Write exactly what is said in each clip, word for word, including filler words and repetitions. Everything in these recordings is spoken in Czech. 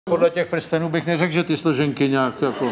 Podle těch prstenů bych neřekl, že ty složenky nějak jako...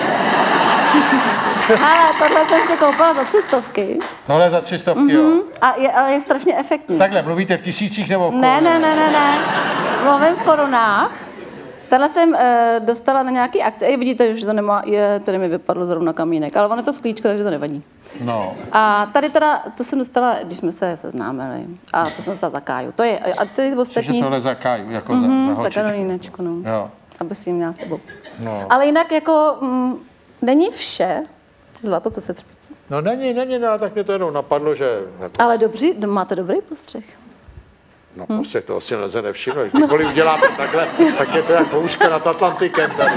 Ale tohle jsem si koupila za tři stovky. Tohle za tři stovky, mm-hmm. jo. A je, ale je strašně efektní. Takhle, mluvíte v tisících nebo v korunách? Ne, ne, ne, ne, ne. Mluvím v korunách. Tenhle jsem uh, dostala na nějaký akci. A vidíte, že to nemá, je, tady mi vypadlo zrovna kamínek, ale ono je to sklíčko, takže to nevadí. No. A tady teda, to jsem dostala, když jsme se seznámili. A to jsem dostala za Káju. To je, a ty ostatní... Cože tohle za Káju, jako mm-hmm, za, za za Karolínečku, no. Jo. Aby si ji měla sebou. No. Ale jinak jako, mm, není vše zlato, co se třpítí. No není, není, no, tak mě to jenom napadlo, že... Ale dobří, máte dobrý postřeh. No hm? Postřeh to asi nelze nevšimnout. Kdykoliv uděláte takhle, tak je to jak houška nad Atlantikem tady.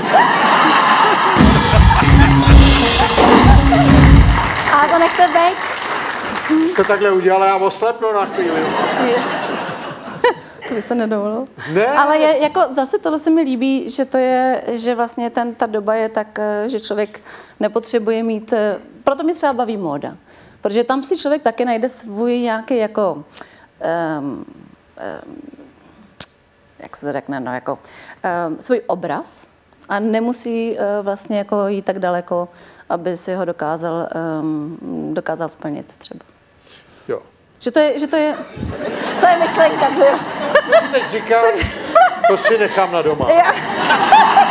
A to nechte být. Jste takhle udělala, já oslepnu na chvíli. Ježiš. To by se nedovolilo. Ne. Ale je, jako zase tohle se mi líbí, že to je, že vlastně ten, ta doba je tak, že člověk nepotřebuje mít, proto mě třeba baví móda. Protože tam si člověk taky najde svůj nějaký jako, um, um, jak se to řekne, no jako, um, svůj obraz a nemusí uh, vlastně jako jít tak daleko, aby si ho dokázal, um, dokázal splnit třeba. Jo. Že to je, že to je, to je myšlenka, že jo? Teď říkám, to si nechám na doma. Já.